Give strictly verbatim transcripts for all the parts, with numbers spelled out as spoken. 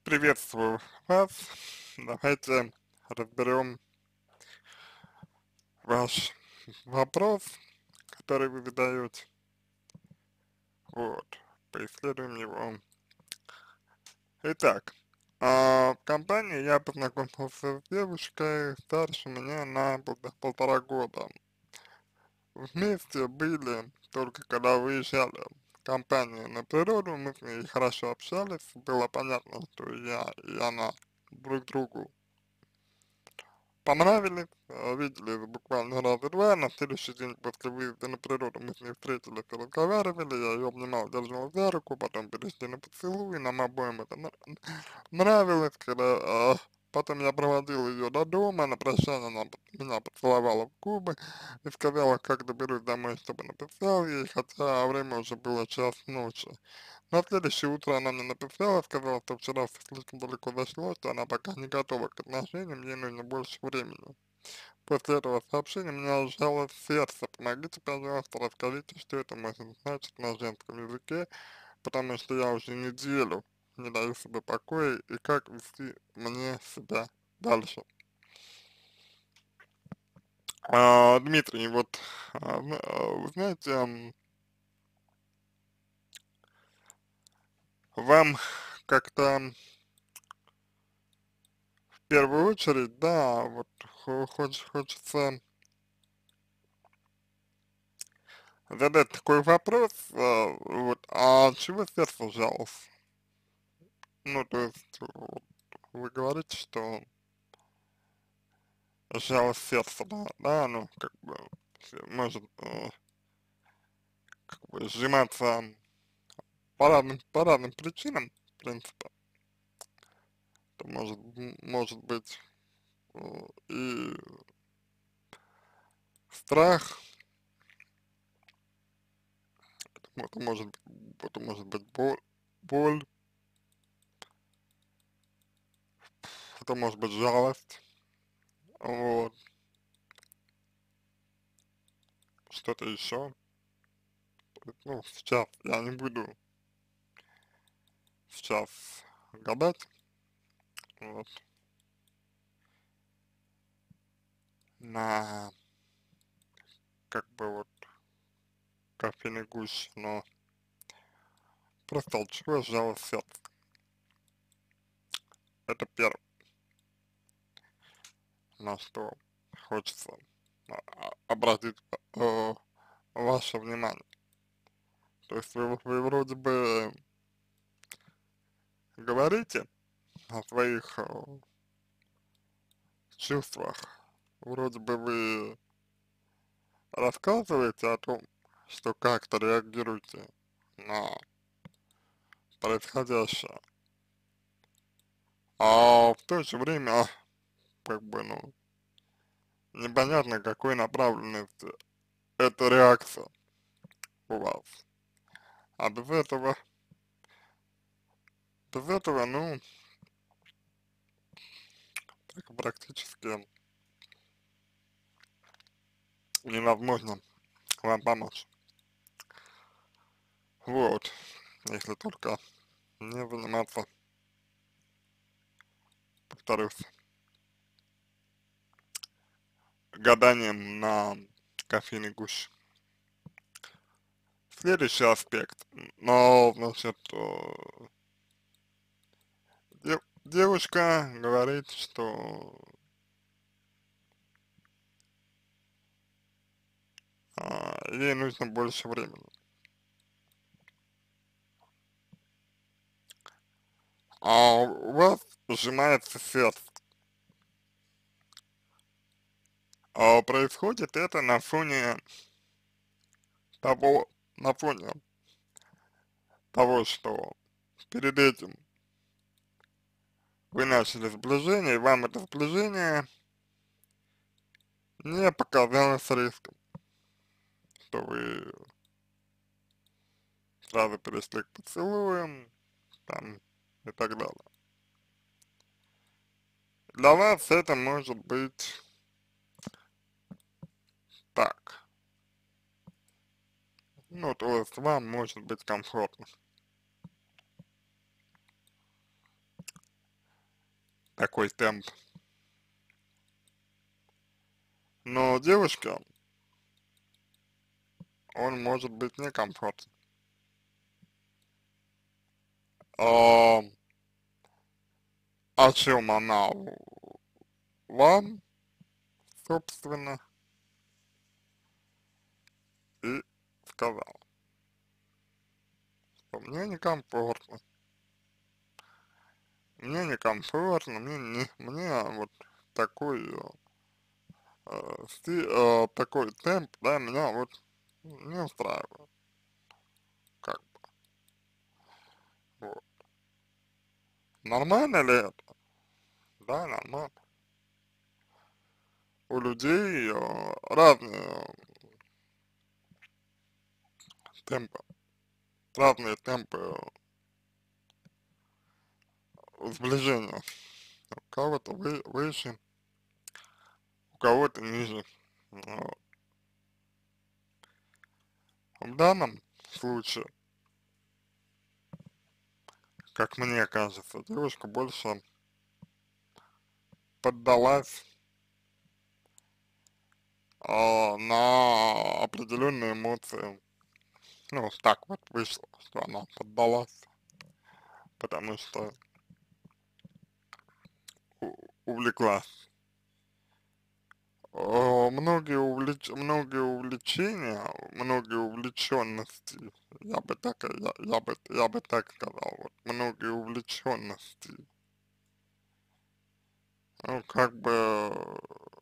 Приветствую вас. Давайте разберем ваш вопрос, который вы задаете. Вот, поисследуем его. Итак, а, в компании я познакомился с девушкой старше меня на пол- полтора года. Вместе были только когда выезжали в компанию на природу, мы с ней хорошо общались, было понятно, что я и она друг другу понравились, э, виделись буквально раза два, на следующий день после выезда на природу мы с ней встретились и разговаривали, я ее обнимал, держал за руку, потом перешли на поцелуй, нам обоим это на- нравилось, когда э, потом я проводил ее до дома, на прощание она п- меня поцеловала в губы и сказала, как доберусь домой, чтобы написал ей, хотя время уже было час ночи. На следующее утро она мне написала, сказала, что вчера всё слишком далеко зашло, что она пока не готова к отношениям, ей нужно больше времени. После этого сообщения у меня сжалось сердце. Помогите, пожалуйста, расскажите, что это может значить на женском языке, потому что я уже неделю не даю себе покоя, и как вести мне себя дальше. А, Дмитрий, вот, а, вы а, вы знаете, м, вам как-то в первую очередь, да, вот хо- хоч- хочется задать такой вопрос, а, вот, а чего сердце сжалось? Ну, то есть, вот, вы говорите, что сжалось сердце, да, да, ну, как бы, с- может, э, как бы сжиматься по разным, по разным причинам, в принципе, это может, м, может быть э, и страх, это может, быть- это может быть боль, боль, это может быть жалость, вот, что-то еще. Ну, сейчас я не буду сейчас гадать, вот, на, как бы, вот, кофейной гуще, но просто от чего сжалось сердце. Это первое, на что хочется а, а, обратить э, ваше внимание. То есть вы, вы вроде бы говорите о своих э, чувствах, вроде бы вы рассказываете о том, что как-то реагируете на происходящее, а в то же время, как бы, ну, непонятно, какой направленности эта реакция у вас. А без этого, без этого, ну, так практически невозможно вам помочь. Вот, если только не заниматься, повторюсь, гаданием на кофейной гуще. Следующий аспект, но, значит, э, дев- девушка говорит, что а, ей нужно больше времени. А у вас сжимается сердце. А происходит это на фоне того, на фоне того, что перед этим вы начали сближение, и вам это сближение не показалось риском, что вы сразу перешли к поцелуям, там, и так далее. Для вас это может быть так. Ну, то есть вам может быть комфортно. такой темп. Но девушке он может быть некомфортен. А, о чем она вам, собственно, и сказала, что мне некомфортно, мне некомфортно, мне не, мне вот такой э, сти, э, такой темп, да, меня вот не устраивает, как бы, вот. Нормально ли это? Да, нормально. У людей э, разные темпы, разные темпы сближения. У кого-то вы, выше, у кого-то ниже. Вот. В данном случае, как мне кажется, девушка больше поддалась а, на определенные эмоции. Ну, вот так вот вышло, что она поддалась, потому что у- увлеклась. Э, Многие, увлеч... многие увлечения, многие увлеченности, я бы так, я, я бы, я бы так сказал, вот, многие увлеченности, ну, как бы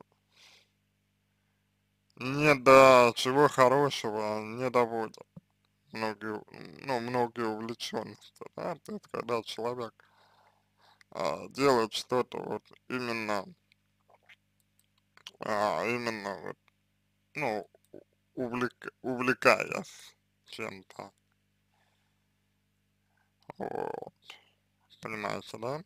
не до чего хорошего не доводят. Многие, ну, многие увлеченности, да, то есть когда человек а, делает что-то вот именно, а, именно вот, ну, увлек, увлекаясь чем-то, вот, понимаете, да,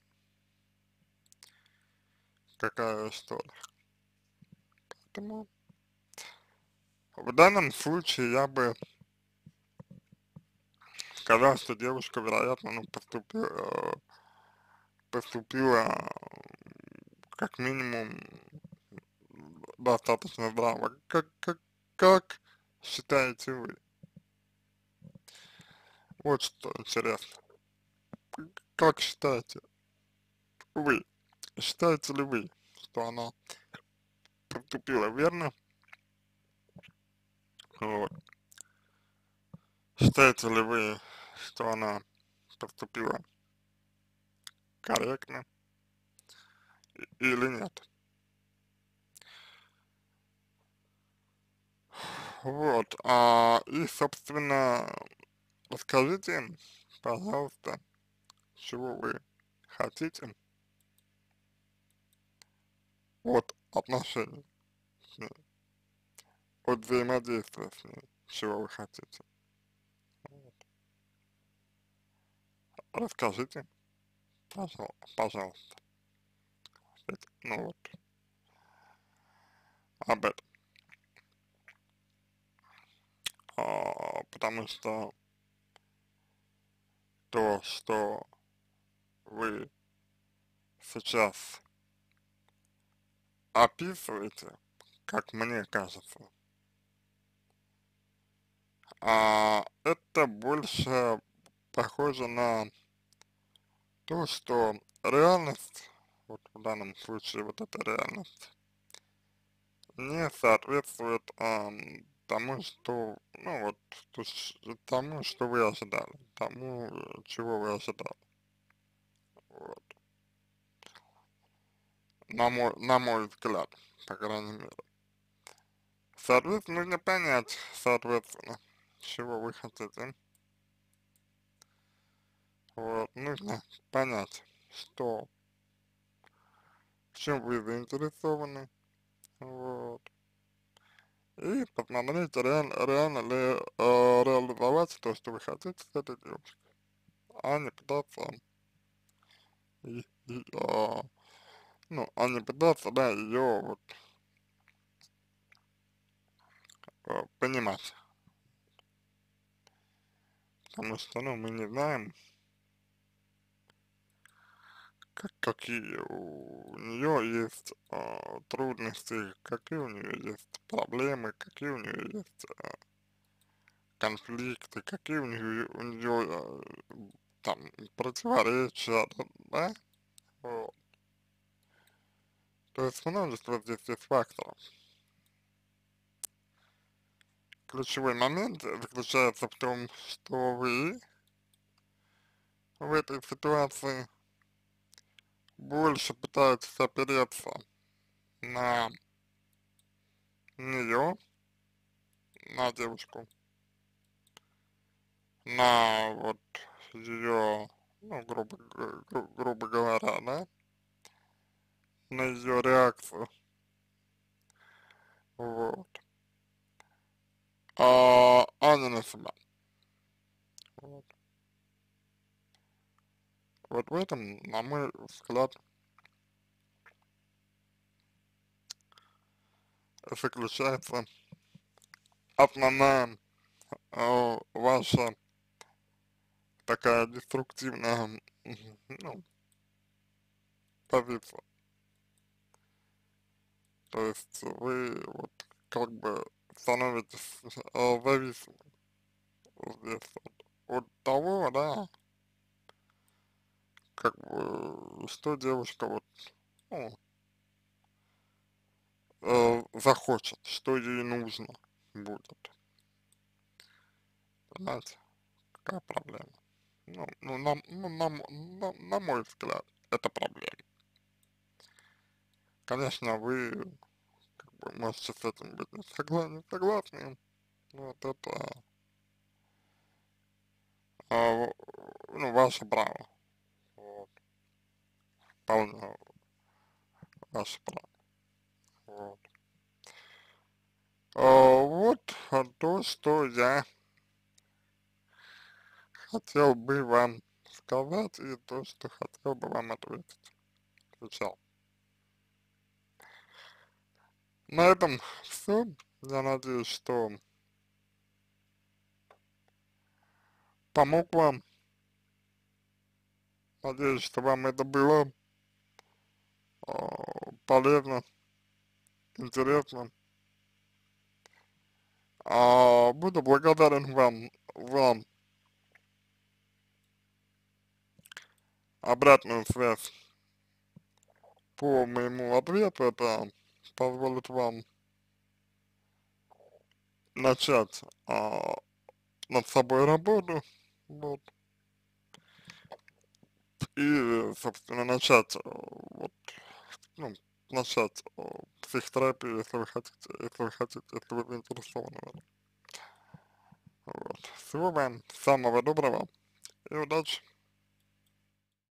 какая история. Поэтому в данном случае я бы сказал, что девушка, вероятно, ну, поступила, поступила как минимум достаточно здраво. Как, как, как считаете вы? Вот что интересно. Как считаете вы? Считаете ли вы, что она поступила верно? Вот. Считаете ли вы, что она поступила корректно или нет? Вот. А, и, собственно, расскажите, пожалуйста, чего вы хотите от отношений с ней, от взаимодействия с ней, чего вы хотите. Расскажите, пожал, пожалуйста, ведь, ну вот, об этом. А, потому что то, что вы сейчас описываете, как мне кажется, а, это больше похоже на то, что реальность, вот в данном случае вот эта реальность, не соответствует ам, тому, что, ну вот, то есть тому, что вы ожидали, тому, э, чего вы ожидали. Вот. На мой, на мой взгляд, по крайней мере. Соответственно, нужно понять, соответственно, чего вы хотите. Вот, нужно понять, что, в чем вы заинтересованы, вот, и посмотреть, реально, реально ли э, реализовать то, что вы хотите с этой девушкой, а не пытаться, и, и, а, ну, а не пытаться, да, ее вот э, понимать, потому что, ну, мы не знаем, как, какие у нее есть а, трудности, какие у нее есть проблемы, какие у нее есть а, конфликты, какие у нее, у нее там противоречия, да, да? Вот. То есть множество здесь есть факторов. Ключевой момент заключается в том, что вы в этой ситуации больше пытаетесь опереться на нее, на девушку, на вот ее, ну, грубо, г- гру- грубо говоря, да, на ее реакцию, вот, а, а не на себя, вот. Вот в этом, на мой взгляд, заключается основная э, ваша такая деструктивная, мгм, ну, позиция. То есть вы вот как бы становитесь э, зависимы здесь вот от того, да, как бы, что девушка вот, ну, э, захочет, что ей нужно будет, понимаете, какая проблема. Ну, ну, на, ну, на, м- на, на мой взгляд, это проблема. Конечно, вы как бы можете с этим быть не согла- не согласны, вот это, а, ну, ваше право, вот, вполне ваше право, вот. А, вот а, то, что я хотел бы вам сказать, и то, что хотел бы вам ответить. Отвечал. На этом все. Я надеюсь, что помог вам. Надеюсь, что вам это было а, полезно, интересно. А, буду благодарен вам за обратную связь по моему ответу. Это позволит вам начать а, над собой работу. Вот. И, собственно, начать, э, вот, ну, начать э, психотерапию, если вы хотите, если вы хотите, если вы заинтересованы в этом. Вот. Всего вам самого доброго и удачи.